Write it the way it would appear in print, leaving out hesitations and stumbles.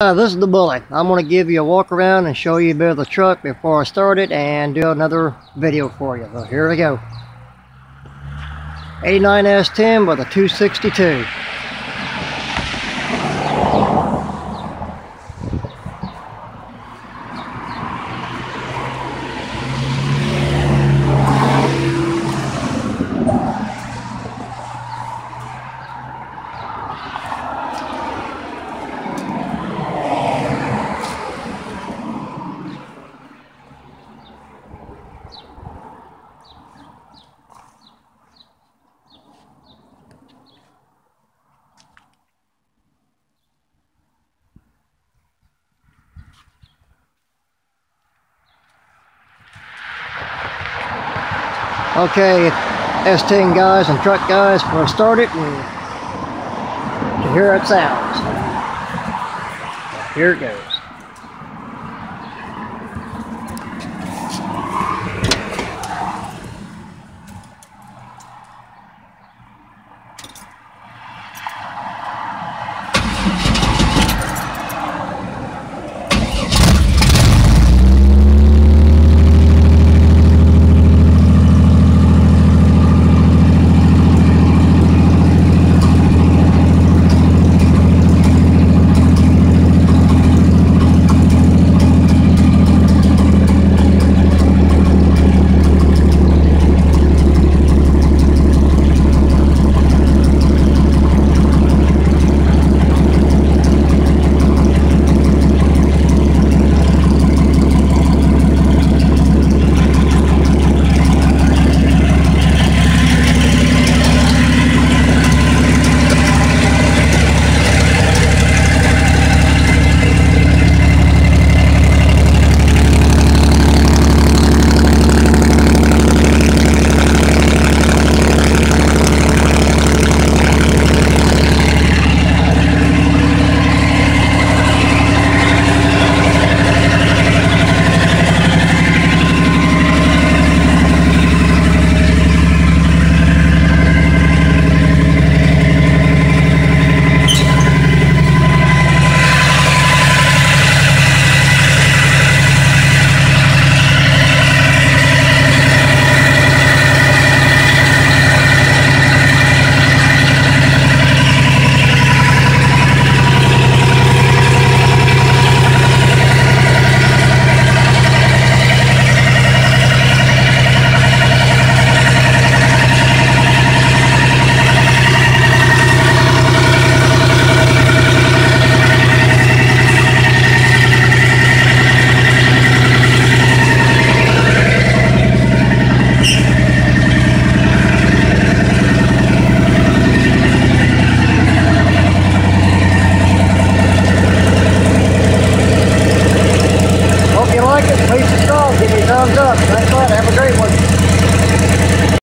This is the Bully. I'm going to give you a walk around and show you a bit of the truck before I start it and do another video for you. So here we go. 89 S10 with a 262. Okay, S10 guys and truck guys, we'll start it and to hear it sounds. Here it goes. Please subscribe, give me a thumbs up.